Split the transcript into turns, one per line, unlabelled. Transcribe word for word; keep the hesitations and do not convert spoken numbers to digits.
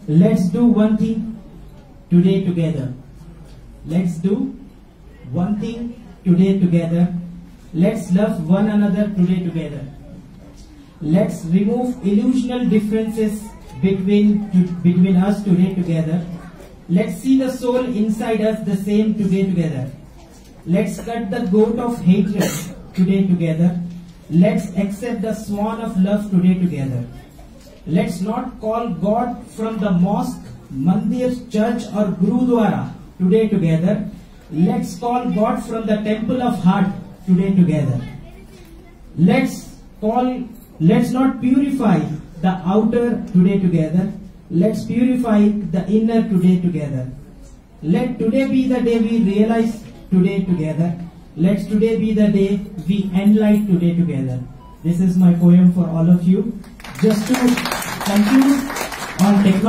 Let's do one thing today together. Let's do one thing today together. Let's love one another today together. Let's remove illusional differences between, to, between us today together. Let's see the soul inside us the same today together. Let's cut the goat of hatred today together. Let's accept the swan of love today together. Let's not call God from the mosque, mandir, church or gurudwara today together. Let's call God from the temple of heart today together. Let's call, let's not purify the outer today together. Let's purify the inner today together. Let today be the day we realize today together. Let today be the day we enlighten today together. This is my poem for all of you. Just to conclude on technology.